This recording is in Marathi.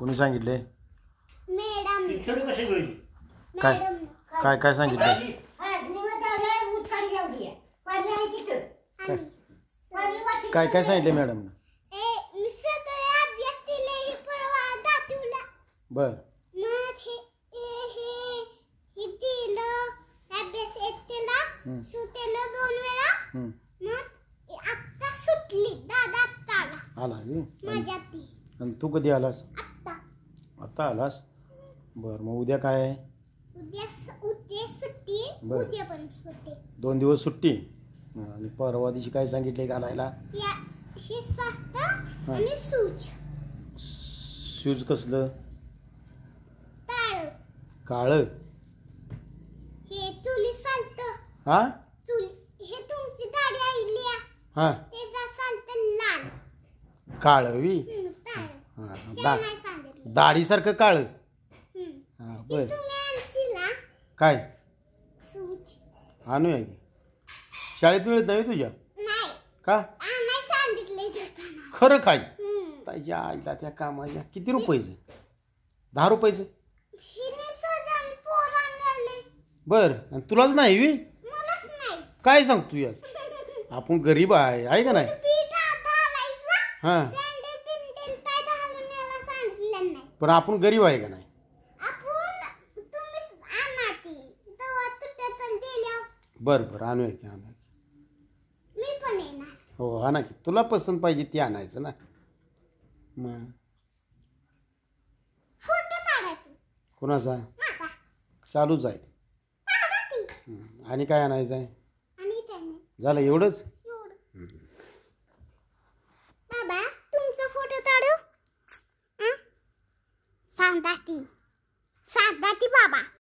कोणी सांगितले? मॅडम काय काय काय सांगितलं? काय काय सांगितले मॅडम? बर आला आणि तू कधी आलास? आता आलास. बर मग उद्या काय आहे? बर 2 दिवस सुट्टी. आणि परवा दिवशी काय सांगितले घालायला? शूज कसलं? काळ. हा हा काळवी. दाढी सारखं काळ. हा बर काय आणूया की? शाळेत मिळत नाही तुझ्या? का? खरं काय? त्याच्या आईला त्या कामाच्या किती रुपयाचं? 10 रुपयाचं. बर तुलाच नाही वी? काय सांगतो यार, आपण गरीब आहे का नाही? हा पण आपण गरीब आहे का नाही? बर बर आणूया की हो आणा की. तुला पसंत पाहिजे ती आणायचं ना. मग कोणाचा? चालूच आहे. आणि काय आणायचं आहे? झालं एवढंच? बाबा तुमचा फोटो काढू. सांगता ती बाबा.